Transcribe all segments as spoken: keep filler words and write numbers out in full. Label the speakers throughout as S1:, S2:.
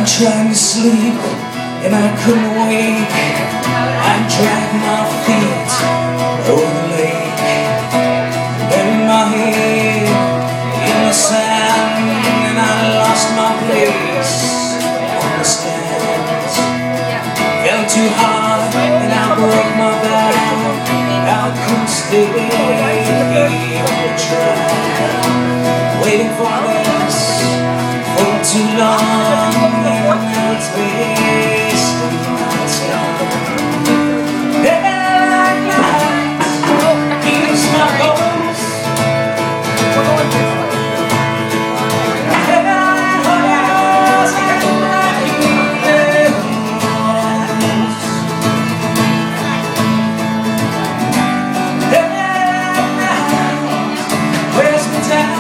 S1: Trying to sleep and I couldn't wake. I dragged my feet over the lake, buried my head in the sand, and I lost my place on the stand. Fell too hard and I broke my back. I couldn't stay on the track, waiting for this for too long. It's wasting my time. That night, here's my ghost. We're going this way. That house, I like you the most. That night, where's my time?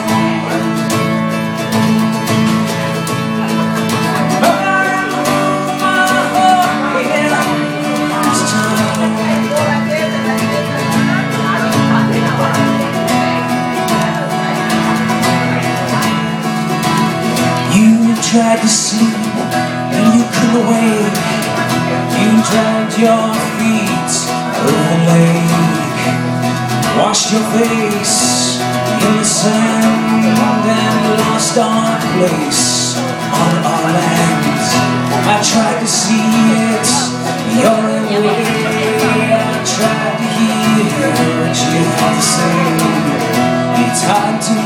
S1: Tried to sleep and you couldn't wake. You dragged your feet over the lake, washed your face in the sand, and lost our place on our land. I tried to see it your way. I tried to hear what you had to say. It's hard to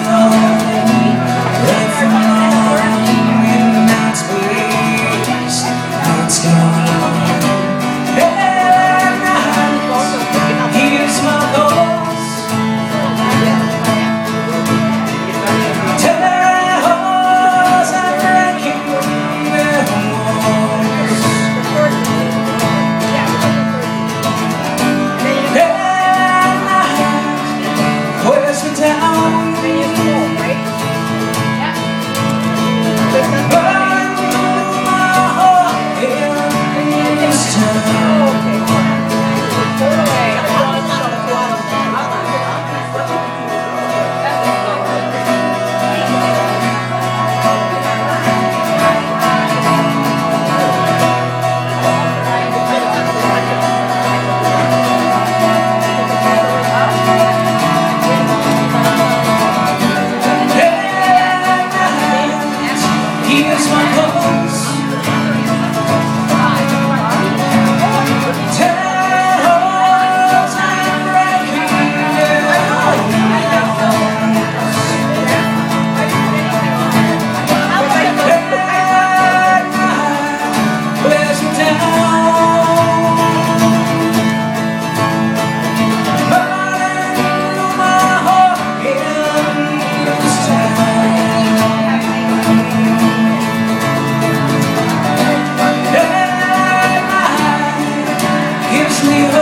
S1: know right from wrong. We